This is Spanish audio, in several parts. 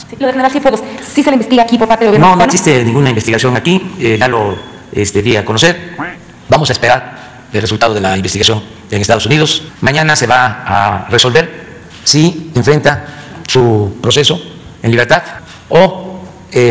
Sí, lo de General Cienfuegos, ¿sí se le investiga aquí por parte del gobierno? No, no existe ninguna investigación aquí, ya lo di a conocer. Vamos a esperar el resultado de la investigación en Estados Unidos. Mañana se va a resolver si enfrenta su proceso en libertad o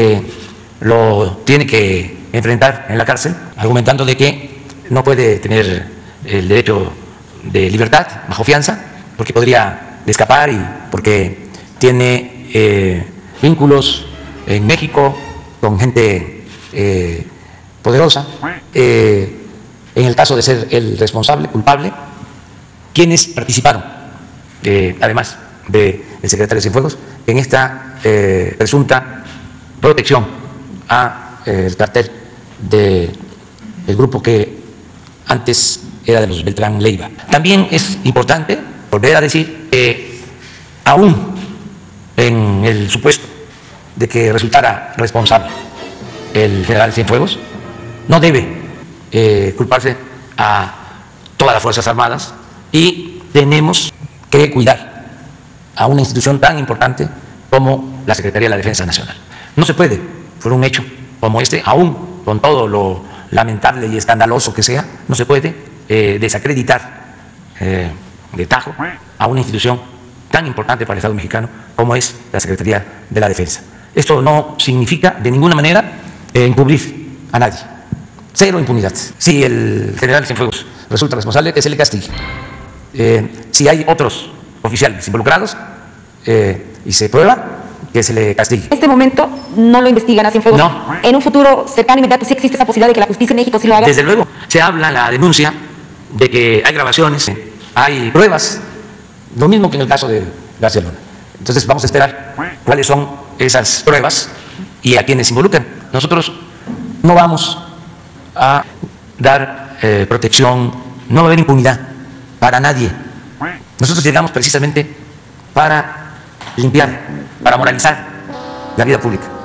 lo tiene que enfrentar en la cárcel, argumentando de que no puede tener el derecho de libertad bajo fianza, porque podría escapar y porque tiene vínculos en México con gente poderosa. En el caso de ser el responsable, culpable, quienes participaron, además del secretario Cienfuegos, en esta presunta protección al cartel del grupo que antes era de los Beltrán Leiva. También es importante volver a decir que aún en el supuesto de que resultara responsable el general Cienfuegos, no debe culparse a todas las Fuerzas Armadas y tenemos que cuidar a una institución tan importante como la Secretaría de la Defensa Nacional. No se puede, por un hecho como este, aún con todo lo lamentable y escandaloso que sea, no se puede desacreditar de tajo a una institución tan importante para el Estado mexicano como es la Secretaría de la Defensa. Esto no significa de ninguna manera encubrir a nadie. Cero impunidad. Si el general Cienfuegos resulta responsable, que se le castigue. Si hay otros oficiales involucrados y se prueba, que se le castigue. En este momento no lo investigan a Cienfuegos. No. En un futuro cercano e inmediato sí existe esa posibilidad de que la justicia en México sí lo haga. Desde luego, se habla en la denuncia de que hay grabaciones, hay pruebas, lo mismo que en el caso de García Luna. Entonces vamos a esperar cuáles son esas pruebas y a quienes involucran. Nosotros no vamos a dar protección, no va a haber impunidad para nadie. Nosotros llegamos precisamente para limpiar, para moralizar la vida pública.